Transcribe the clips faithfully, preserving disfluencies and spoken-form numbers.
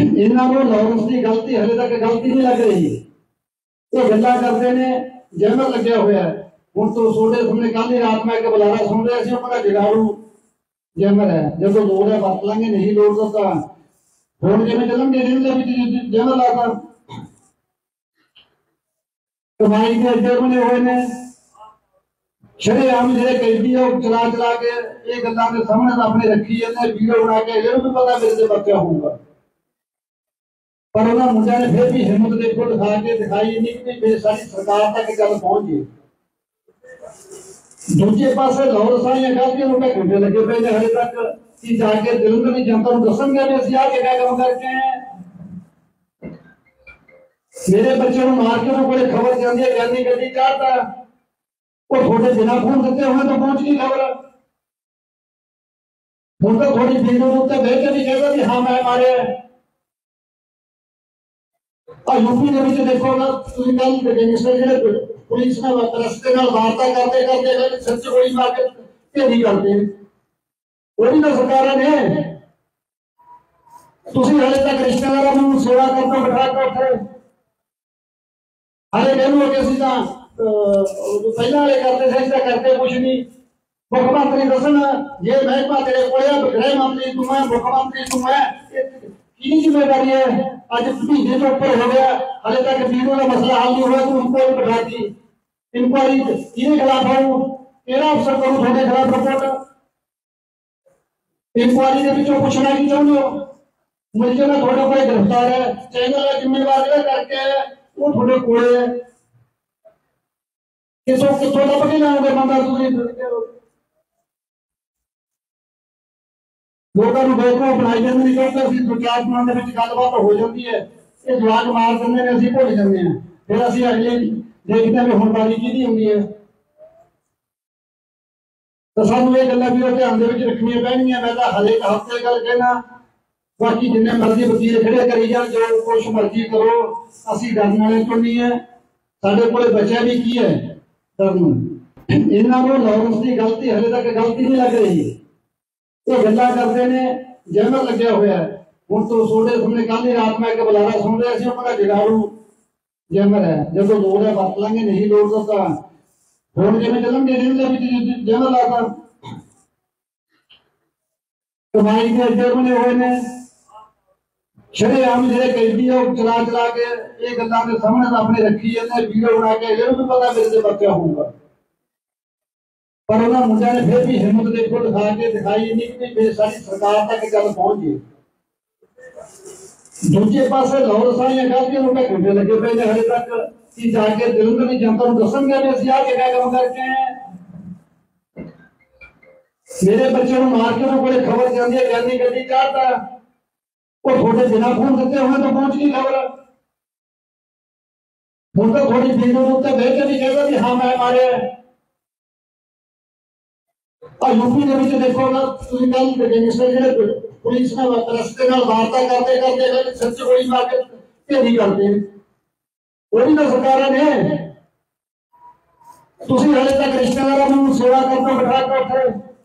इन्होंने लॉरेंस की गलती हले तक गलती नहीं लग रही। ये गल्लां करते ने जैमर लग्या हुआ है। हुण तो सोडे सामने कल ही रात में एक बुलारा सुन रहा सी, उन्होंने जगाड़ू जैमर है, जो लोड़ है वरत लांगे, नहीं लोड़ तो हुण जिवें चलणगे जिवें जैमर लाता कमाई के अड्डे बने हुए ने। शरेआम जो कैदी है चला चला के ये गल्लां दे सामने अपने रखी जाते, वीडियो बना के इन्होंने भी पता मेरे से बच्चा होगा, पर उन्होंने मुंडिया ने फिर भी हिम्मत देखो दिखा के दिखाई नहीं कि सारी सरकार तक गल पहुंच गई। दूजे पासे लाहौर सारियां गलतियां नूं घंटे लगे पे ने हले तक कि जाके जलंधर की जनता को दसणगे भी असं आ क्या काम करके आए हैं। मेरे बच्चे को मार के कोई खबर जाती है ज्ञानी गड्डी चाहता वो थोड़े बिना फोन देते हुए तो पहुंच गई खबर। हुण तो थोड़ी वीडियो उत्ते बह के भी कहता कि हाँ मैं मारे। और यूपी के विच देखो ना तुसीं कल गैंगस्टर जिहड़े पुलिस ने रस्ते नाल वार्ता करते करते सच गोली मार के ढेरी करते वो भी तो सरकारां ने। तुसीं हाले तक रिश्तेदारां नूं सेवा करके बिठा के उत्थे हाले कहूँ कि असीं तां पहला वाले करते थे इसका करते कुछ नहीं। मुख्यमंत्री दसन जे महकमा तेरे को गृह मंत्री तू है, मुख्यमंत्री तू है, की जिम्मेदारी है। अज महीने तो ऊपर हो गया हाले तक वीडियो का मसला हल नहीं हुआ, तू इंक्वायरी बैठा दी। इंक्वायरी किहदे खिलाफ आऊँ, केड़ा अफसर करूँ थोड़े खिलाफ रिपोर्ट। इंक्वायरी के पिछों पूछना की चाहते हो, मुझे ना थोड़े कोई गिरफ्तार है, चैनल का जिम्मेवार जो करके वो थोड़े कोले है। किसों किसों लभ के लाओगे बंदा तुसीं लोगों को बेवकूफ बनाई जाते नहीं, क्योंकि असं दो चार दिनों के गलबात हो जाती है, ये जवाक मार देंगे ने असं भुल जाते हैं, फिर असं अगले देखते हैं भी हुण बारी किहदी होंदी है। तो सानू ये गल्लां भी ध्यान रखनियां पैणगियां। मैं तो हले एक हफ्ते गल कहना, बाकी जिन्ने मर्जी वकील खड़े करी जान, जो कुछ मर्जी करो, असीं डरन वाले तो नहीं है। साडे कोल बचा भी की है डरन। इन्होंने लॉरेंस की गलती हले तक गलती नहीं लग रही। ये गल्लां करते ने जैमर लग्या हुआ है। हुण तो सोडे सामने कल ही रात में एक बुलारा सुन रहा सी, उन्होंने जगाड़ू जैमर है, जो लोड़ है वरत लांगे, नहीं लोड़ तो हुण जिवें चलणगे जिवें जैमर लाता कमाई के अड्डे बने हुए ने। शरेआम जो कैदी है चला चला के ये गल्लां दे सामने अपने रखी जाते, वीडियो बना के इन्होंने भी पता मेरे से बच्चा होगा, पर उन्होंने मुंडिया ने फिर भी हिम्मत देखो दिखा के दिखाई नहीं कि सारी सरकार तक गल पहुंच गई। दूजे पासे लाहौर सारियां गलतियां नूं घंटे लगे पे ने हले तक कि जाके जलंधर की जनता को दसणगे भी असं आ क्या काम करके आए हैं। मेरे बच्चे को मार के कोई खबर जाती है ज्ञानी गड्डी चाहता वो थोड़े बिना फोन देते हुए तो पहुंच गई खबर। हुण तो थोड़ी वीडियो उत्ते बह के भी कहता कि हाँ मैं मारे। और यूपी के विच देखो ना तुसीं कल गैंगस्टर जिहड़े पुलिस ने रस्ते नाल वार्ता करते करते सच गोली मार के ढेरी करते वो भी तो सरकारां ने। तुसीं हाले तक रिश्तेदारां नूं सेवा करके बिठा के उत्थे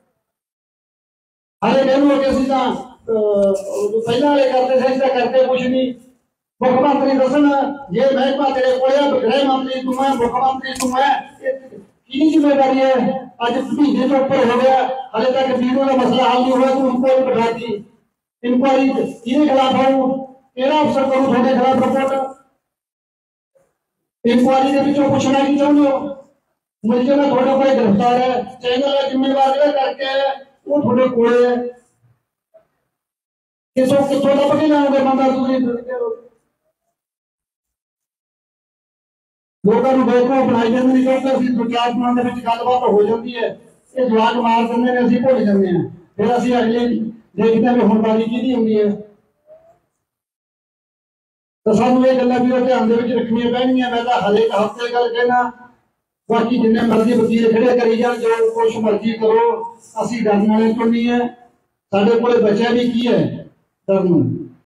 हाले कहूँ कि असीं तां पहला वाले करते थे इसका करते कुछ नहीं। मुख्यमंत्री दसन जे महकमा तेरे को गृह मंत्री तू है, मुख्यमंत्री तू है, की जिम्मेदारी है। अज महीने तो ऊपर हो गया हाले तक वीडियो का मसला हल नहीं हुआ, तू इंक्वायरी बैठा दी। इंक्वायरी किहदे खिलाफ आऊँ, केड़ा अफसर करूँ थोड़े खिलाफ रिपोर्ट। इंक्वायरी के पिछों पूछना की चाहते हो, मुझे ना थोड़े कोई गिरफ्तार है, चैनल का जिम्मेवार जो करके वो थोड़े कोले है। किसों किसों लभ के लाओगे बंदा तुसीं लोगों को बेवकूफ बनाई जाते नहीं, क्योंकि असं दो चार दिनों के गलबात हो जाती है, ये जवाक मार देंगे ने असं भुल जाते हैं, फिर असं अगले देखते हैं भी हुण बारी किहदी होंदी है। तो सानू ये गल्लां भी ध्यान रखनियां पैणगियां। मैं तो हले एक हफ्ते गल कहना, बाकी जिन्ने मर्जी वकील खड़े करी जान, जो कुछ मर्जी करो, असीं डरन वाले तो नहीं है। साडे कोल बचा भी की है डरन।